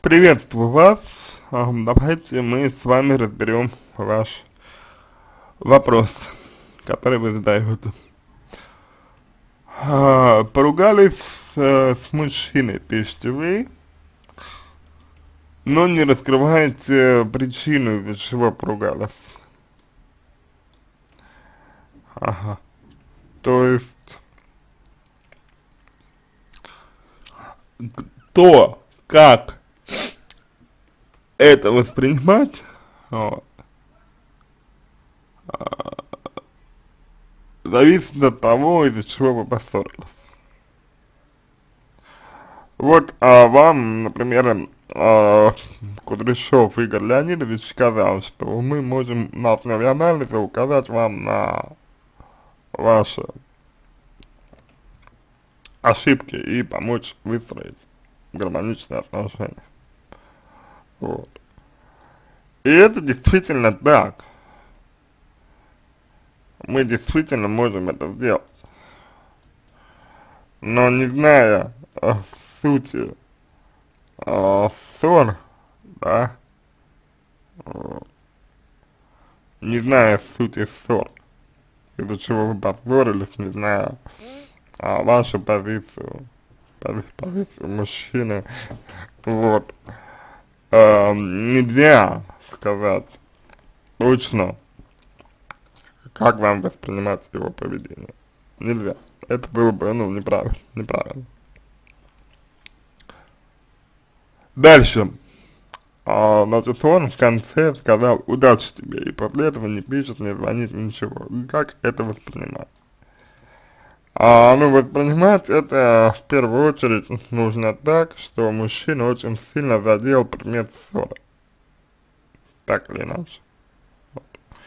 Приветствую вас. Давайте мы с вами разберем ваш вопрос, который вы задаете. Поругались с мужчиной, пишете вы, но не раскрываете причину, из-за чего поругались. Ага. То есть то, как это воспринимать, вот, зависит от того, из-за чего вы поссорились. Вот вам, например, Кудряшов Игорь Леонидович сказал, что мы можем на основе анализа указать вам на ваши ошибки и помочь выстроить гармоничные отношения. Вот. И это действительно так. Мы действительно можем это сделать. Но не зная сути ссор, да, вот, не зная сути ссор, из-за чего вы поссорились, не зная вашу позицию, позицию мужчины, вот, нельзя сказать точно, как вам воспринимать его поведение. Нельзя. Это было бы, ну, неправильно. Дальше. Значит, он в конце сказал: удачи тебе, и после этого не пишет, не звонит, ничего. Как это воспринимать? Ну, воспринимать это в первую очередь нужно так, что мужчина очень сильно задел предмет ссоры. Так или иначе. Вот.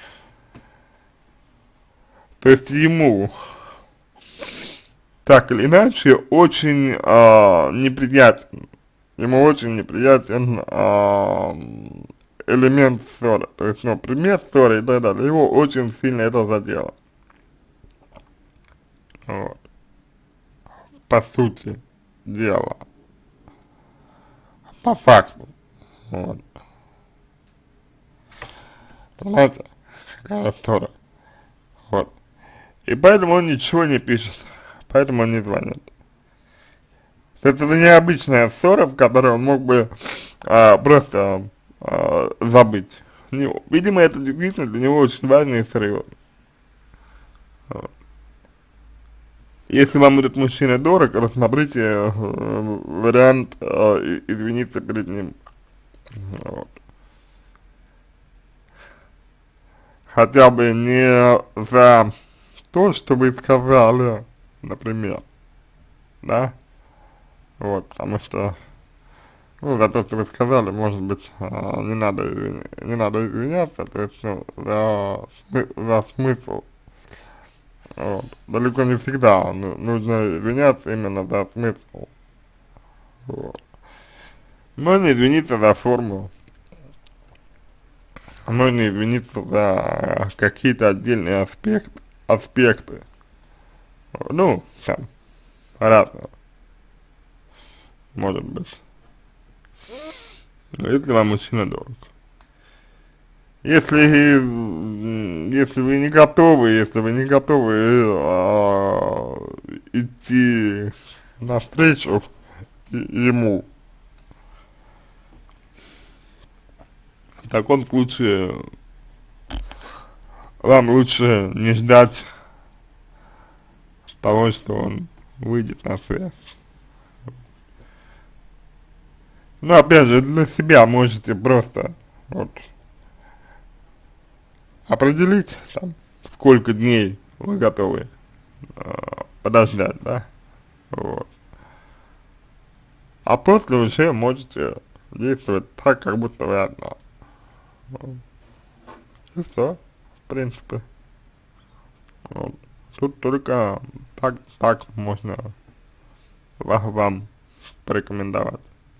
То есть ему так или иначе очень неприятен. Ему очень неприятен элемент ссоры. То есть, ну, предмет ссоры и так далее. Его очень сильно это задело. Вот. По сути дела. По факту. Вот. Понимаете? Какая ссора. Вот. И поэтому он ничего не пишет. Поэтому он не звонит. Это необычная ссора, в которой он мог бы просто забыть. Видимо, это действительно для него очень важно и серьезно. Вот. Если вам этот мужчина дорог, рассмотрите вариант извиниться перед ним. Вот. Хотя бы не за то, что вы сказали, например, да? Вот, потому что, ну, за то, что вы сказали, может быть, не надо извиняться, то есть, ну, за смысл. Вот. Далеко не всегда нужно извиняться именно за смысл. Вот. Можно извиниться за форму, можно извиниться за какие-то отдельные аспекты. Ну, там, разного, может быть. Но если вам мужчина дорог. Если вы не готовы, идти навстречу ему, в таком случае вам лучше не ждать того, что он выйдет на связь. Но опять же, для себя можете просто вот определить, там, сколько дней вы готовы подождать, да, вот. А после уже можете действовать так, как будто вы одна. Вот. И все, в принципе. Вот. Тут только так можно вам порекомендовать.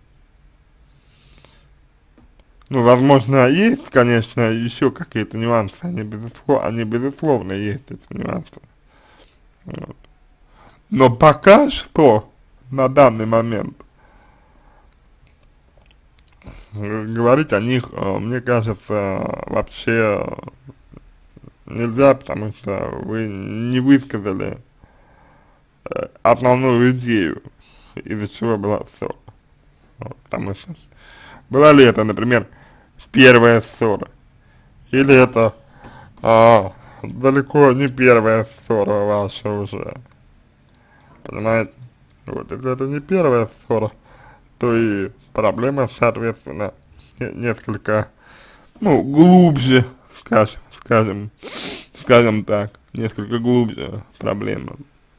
Ну, возможно, есть, конечно, еще какие-то нюансы, они безусловно есть, эти нюансы. Вот. Но пока что, на данный момент, говорить о них, мне кажется, вообще нельзя, потому что вы не высказали основную идею, из-за чего была ссора. Вот, потому что была ли это, например, первая ссора, или это далеко не первая ссора ваша уже, понимаете? Вот, если это не первая ссора, то и проблема, соответственно, несколько, ну, глубже, скажем так, несколько глубже проблема.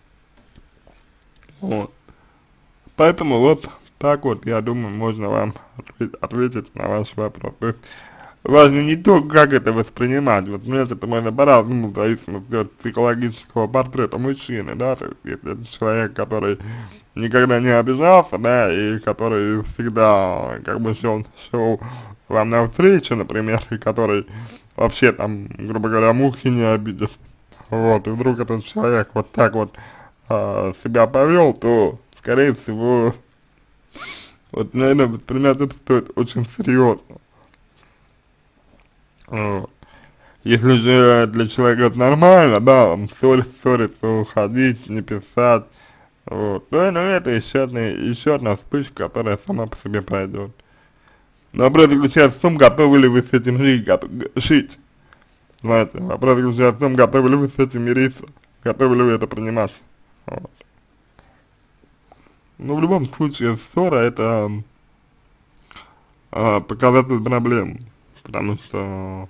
Вот. Поэтому вот так вот, я думаю, можно вам ответить на ваш вопрос. То есть важно не то, как это воспринимать. Вот мне это можно по-разному, в зависимости от психологического портрета мужчины, да, то есть если это человек, который никогда не обижался, да, и который всегда как бы шел вам навстречу, например, и который вообще там, грубо говоря, мухи не обидит, вот, и вдруг этот человек вот так вот себя повел, то, скорее всего, вот, наверное, воспринимать это стоит очень серьезно. Вот. Если же для человека это нормально, да, он ссориться, уходить, не писать, вот, то ну, это еще одна вспышка, которая сама по себе пройдет. Но вопрос заключается в том, готовы ли вы с этим жить, знаете, вопрос заключается в том, готовы ли вы с этим мириться, готовы ли вы это принимать, вот. Но в любом случае ссора это показатель проблем, потому что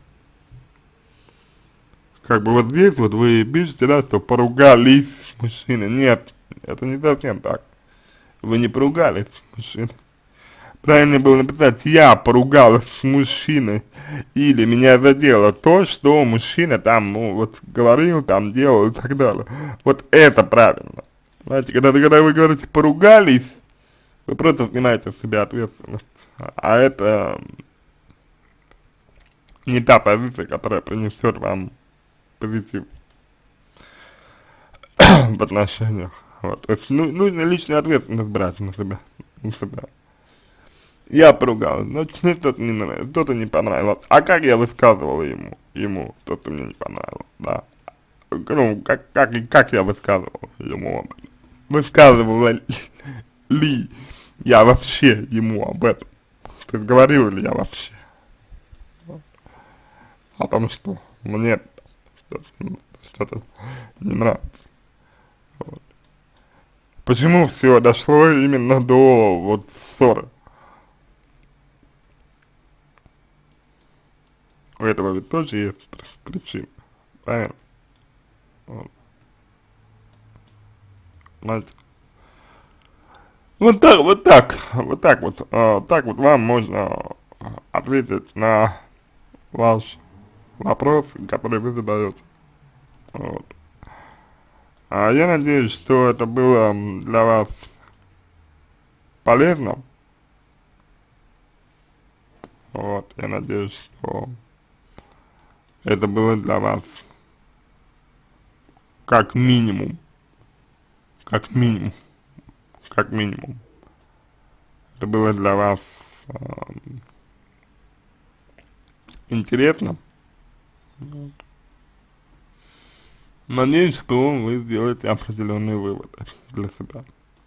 как бы вот здесь вот вы пишете, да, что поругались с мужчиной. Нет, это не совсем так. Вы не поругались с мужчиной. Правильно было написать, я поругалась с мужчиной, или меня задело то, что мужчина там, ну, вот говорил, там делал и так далее. Вот это правильно. Знаете, когда вы говорите поругались, вы просто снимаете с себя ответственность. А это не та позиция, которая принесет вам позитив в отношениях. Вот. То есть, ну, нужно личную ответственность брать на себя. Я поругалась, но что-то не нравилось, что-то не понравилось. А как я высказывала ему что-то мне не понравилось, да. Ну, как я высказывал ему об этом? Высказывала ли я вообще ему об этом? То есть говорил ли я вообще о том, что мне что-то не нравится. Вот. Почему все дошло именно до вот ссоры? У этого ведь тоже есть причина, правильно? Вот. Знаете? Так вот вам можно ответить на ваш вопрос, который вы задаете. Вот. Я надеюсь, что это было для вас полезно. Вот, я надеюсь, что это было для вас как минимум, как минимум, как минимум. Это было для вас интересно. Вот. Надеюсь, что вы сделаете определенные выводы для себя.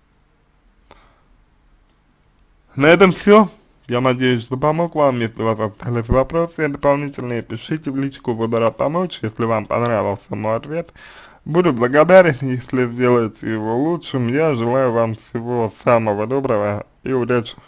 На этом все. Я надеюсь, что помог вам. Если у вас остались вопросы дополнительные, пишите в личку, буду рад помочь. Если вам понравился мой ответ, буду благодарен, если сделаете его лучшим. Я желаю вам всего самого доброго и удачи.